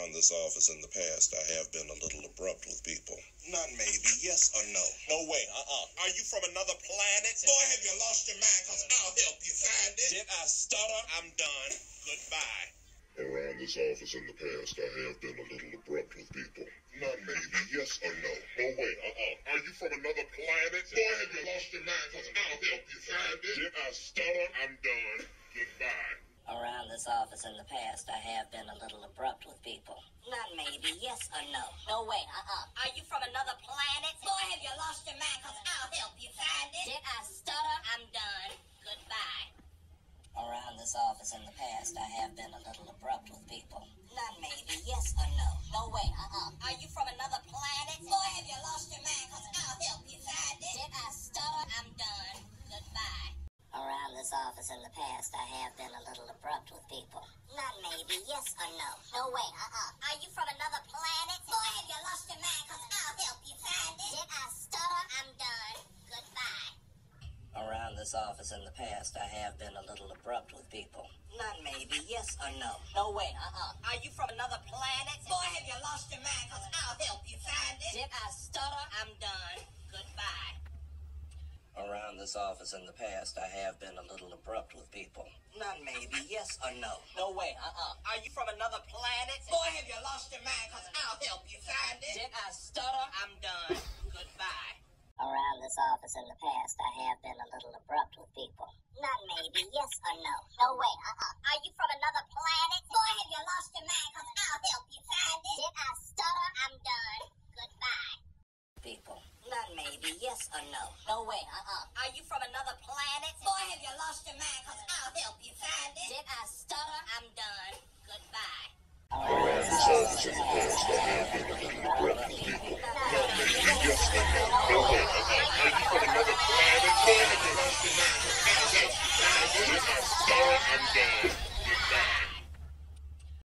Around this office in the past, I have been a little abrupt with people. Not maybe, yes or no? No way, Are you from another planet? Boy, have you lost your mind, cause I'll help you find it. Did I stutter? I'm done. Goodbye. Around this office in the past, I have been a little abrupt with people. Not maybe, yes or no? No way, Are you from another planet? Boy, have you lost your mind, cause I'll help you find it. Did I stutter? I'm done. Goodbye. Around this office in the past, I have been a little abrupt with people. Not maybe, yes or no? No way, Are you from another planet? Boy, have you lost your mind, cause I'll help you find it. Did I stutter? I'm done. Goodbye. Around this office in the past, I have been a little abrupt with people. Not maybe, yes or no? No way, Are you from another planet? Boy, have you lost your mind, cause I'll help you find it. Did I stutter? I'm done. Goodbye. Around this office in the past, I have been a little abrupt with people. Not maybe, yes or no? No way, Are you from another planet? Boy, have you lost your mind, cause I'll help you find it. Did I stutter? I'm done. Goodbye. Around this office in the past, I have been a little abrupt with people. Not maybe, yes or no? No way, Are you from another planet? Boy, have you lost your mind, cause I'll help you find it. Did I stutter? I'm done. Goodbye. Around this office in the past, I have been a little abrupt with people. Not maybe, yes or no? No way, Are you from another planet? Boy, have you lost your mind, cause I'll help you find it. Did I stutter? I'm done. Goodbye. Around this office in the past, I have been a little abrupt with people. Not maybe, yes or no? No way, Are you from another planet? Boy, have you lost your mind, cause I'll help you find it. Did I stutter? I'm done. Goodbye. People. Not maybe, yes or no? No way, Are you from another planet? Boy, have you lost your mind, cause I'll help you find it. Did I stutter? I'm done. Goodbye. Around this office in the past, I have been a little abrupt with people. Not maybe, yes or no? No way, Are you from another planet? Boy, have you lost your mind, cause I'll help you find it. Did I stutter? I'm done. Goodbye.